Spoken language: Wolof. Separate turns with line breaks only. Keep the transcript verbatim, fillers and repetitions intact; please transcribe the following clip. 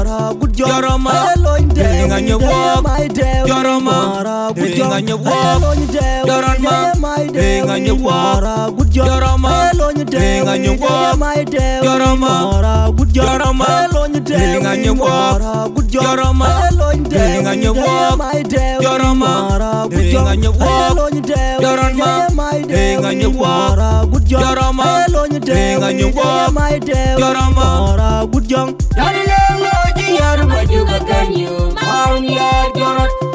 Joroma, Dinga Nyawok, Joroma, Dinga Nyawok, Joroma, Dinga Nyawok, Joroma, Dinga Nyawok, Joroma, Joroma, Dinga Nyawok, Joroma, Dinga Nyawok, Joroma, Dinga Nyawok, Joroma, Dinga Nyawok, Joroma, Dinga Nyawok, Joroma,
Dari lelo ji yaru baju gaganyu, maun ya jorot.